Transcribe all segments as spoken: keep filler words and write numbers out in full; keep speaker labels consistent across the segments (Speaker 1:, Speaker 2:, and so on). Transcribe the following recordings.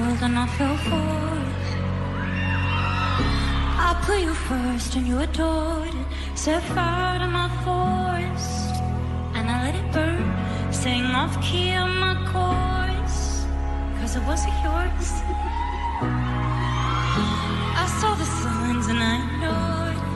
Speaker 1: world and I fell for it. I put you first and you adored it. Set fire to my forest and I let it burn. Sang off key on my chorus, cause it wasn't yours. I saw the signs and I ignored it.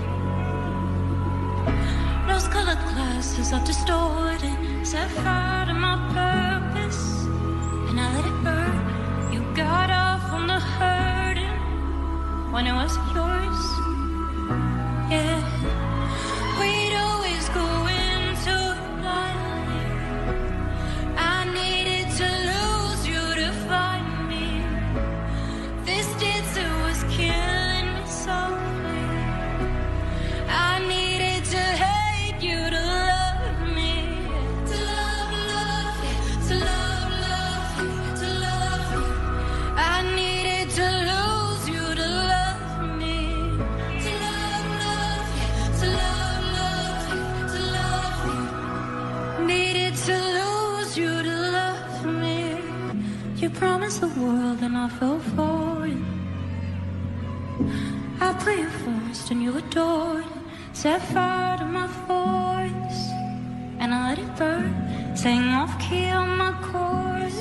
Speaker 1: Rose-colored glasses are distorted. Set fire to my purpose and I let it burn. You got off on the hurting when it wasn't yours. Yeah, we'd always go into the light. I needed to lose you to find me. This dancer was killing me softly. I needed to hate you to love me. To love, love you, to love, love you, to love you. I needed to lose you to love me. To love, love you, to love, love you, to love you. Needed to lose you to love me. You promised the world and I fell for it. I put you first and you adored it. Set fire to my voice and I let it burn. Sang off key on my chorus.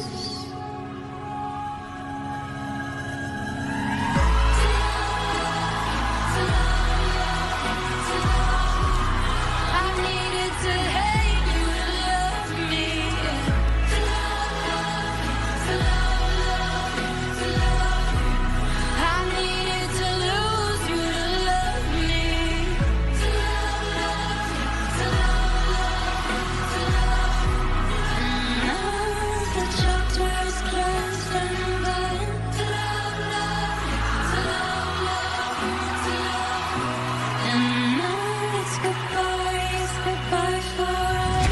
Speaker 1: I needed to hate you to love me. To love, love you, to love, love you, to love you. I needed to lose you to love me. To love, love you, to love, love you, to love you. And now the chapter is closed and I'm going. To love, love you, to love, love you, to love you. And now it's goodbye, it's goodbye for us.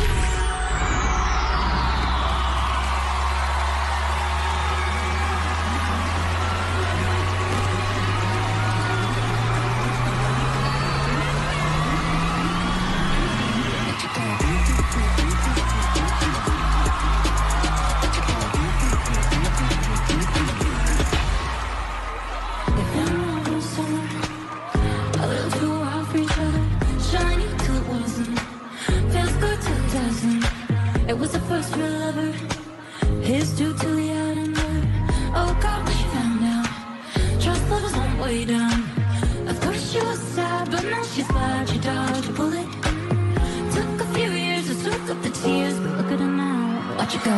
Speaker 1: If I know the summer, a little too wild for each other. Shiny till it wasn't. Feels good till it doesn't. It was the first real lover. Here's due till the out and there. Oh God, what she found out. Trust levels on way down. At first she was sad, but now she's glad she dodged a bullet. Took a few years to soak up the tears, but look at her now. Watch it go.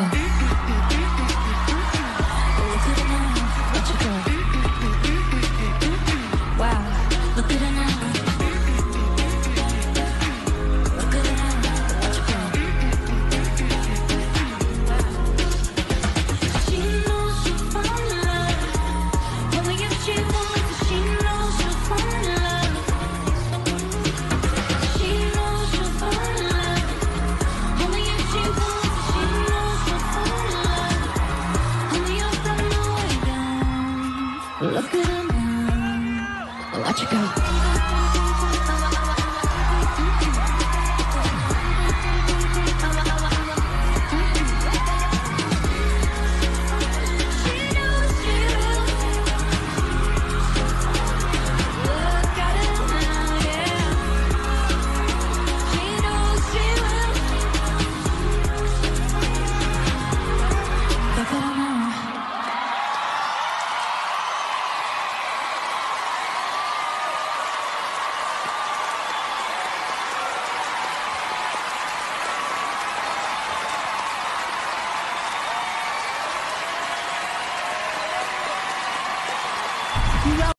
Speaker 1: Look at her now. Watch it go. Wow, look at her now. Look at her now. Watch it go. She knows she'll fall in love. Only if she wants it. She knows she'll fall in love. She knows she'll fall in love. Only if she wants it. She knows she'll fall in love. Only if I'm way down. Look at her now. Watch it go.